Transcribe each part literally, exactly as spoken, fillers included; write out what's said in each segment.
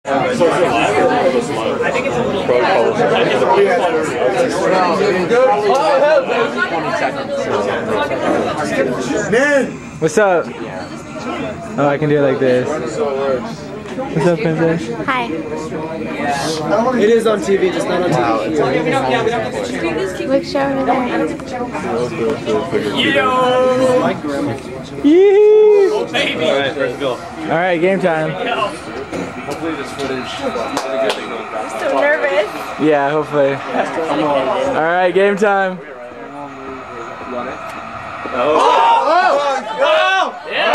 I think it's a little What's up? Oh, I can do it like this. What's up, Princess? Hi. It is on T V, just not on T V. Look, show over there. Yo! Yee! Oh, baby! Alright, let's go. Alright, game time. Hopefully this footage. So nervous. Yeah, hopefully. Alright, game time. Oh! Oh! Oh! Yeah!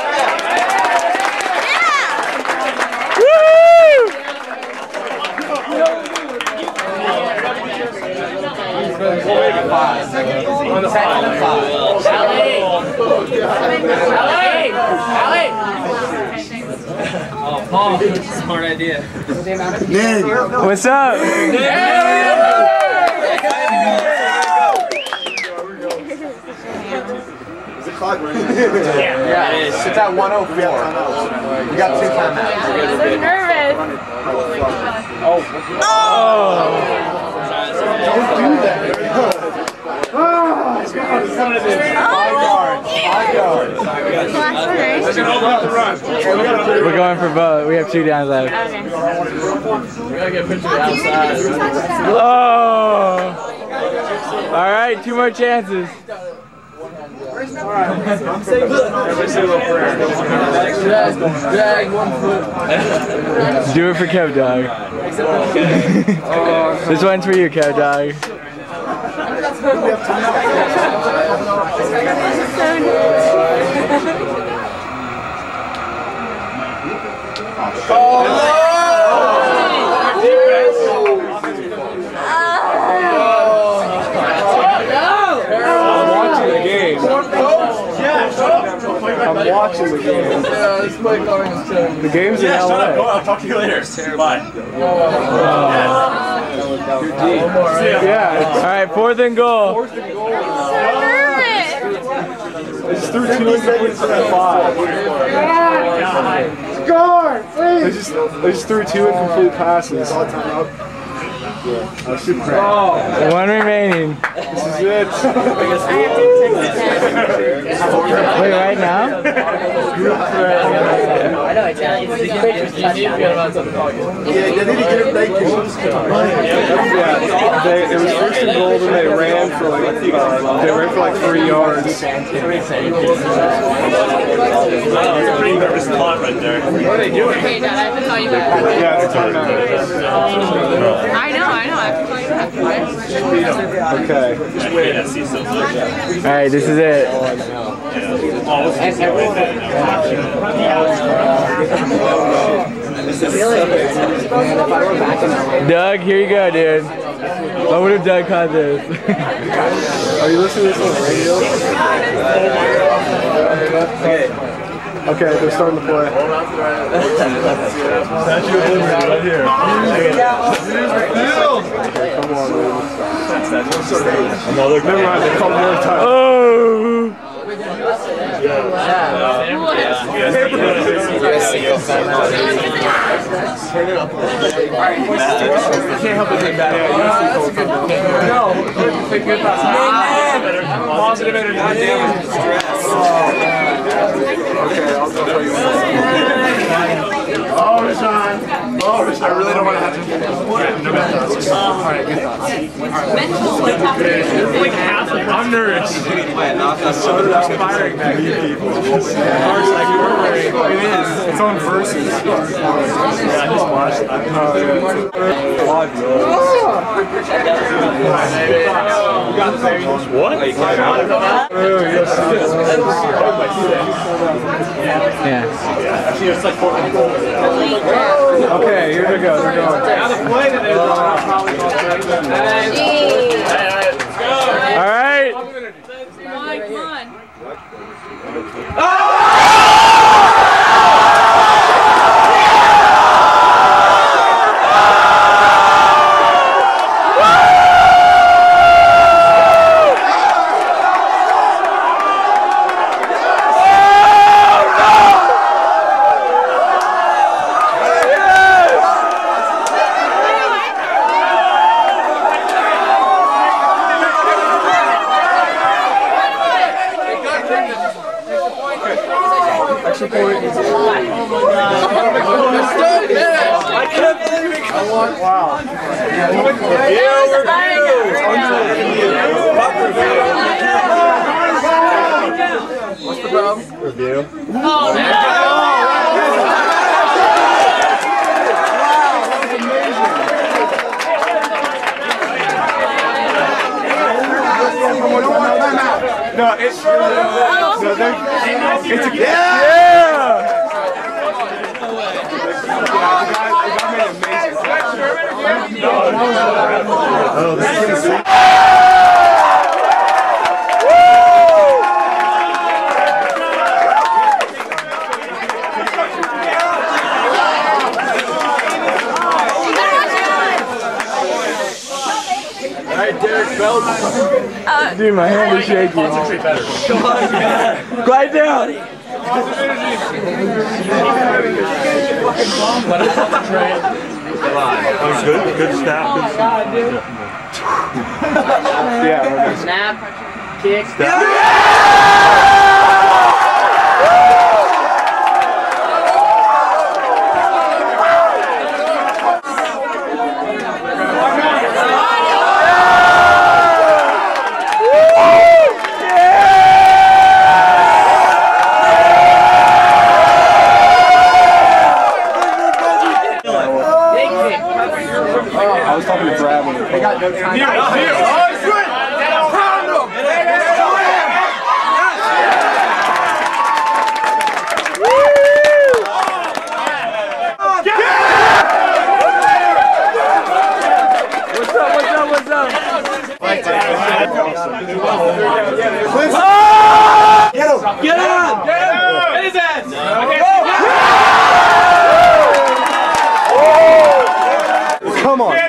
On the five. Allie! Allie! Allie! Oh, Paul. Smart idea. Nick! What's up? Is the clock running? Yeah, yeah, it is. It's at one oh four. We got two timeouts. I'm so nervous. Oh. Oh! Don't do that. Oh, five yards. Five yards. Last one, right? We're going for both. We have two downs left. Okay. We gotta get a picture outside. Oh! Alright, two more chances. Drag one foot. Do it for Kev Dog. This one's for you, Kev Dog. I'm watching the game. Yeah, this play calling is terrible. The game's in Yeah, L A. shut up. Go, I'll talk to you later. Bye. Yeah. Alright, fourth and goal. Fourth and goal. So nervous. It's through two incomplete five. Score, please. They just, they just threw two incomplete passes. Oh, One remaining. this is it. I have to text Wait, right now? I know, Italian. Yeah, they need to get it back. Yeah, they, it was first and goal, and they ran for like uh, they ran for like three yards. That's a pretty nervous plot right there. What are they doing? Okay, Dad, I have to call you back. Yeah, it's a timeout. I know, I know. I have to call you back. Okay. Alright, this is it. Doug, here you go, dude. What would have Doug caught this? Are you listening to this on the radio? Okay. Okay, they're starting to play. Statue of Liberty right here. Okay, come on, man. Another Never mind, they called more time. Oh! Turn it up. You can't help but think bad. No, think good last night. Positive energy. Okay, I'll go tell you. Oh, Rashawn. Oh, Rashawn. I really don't want to have to. Yeah, no bad thoughts. Alright, good thoughts. I'm nervous. I'm firing back here, people. It is. It's on versus. Yeah, I just watched. What? Yeah. Okay, here we go. They're going. Alright. Come on. Wow. What's the problem? Review. Oh, no! No, it's no, it's a yeah. Oh, this is Uh, Dude, my hand is shaking. Concentrate better. Quiet down. That was good. Good snap. Good snap. Yeah. snap, kick. I was talking to Brad when they got no time. Here, here. Oh, it's good. Pound him. What's up, what's up, what's up? Get him. Get him! Get him. Hit his ass. Come on.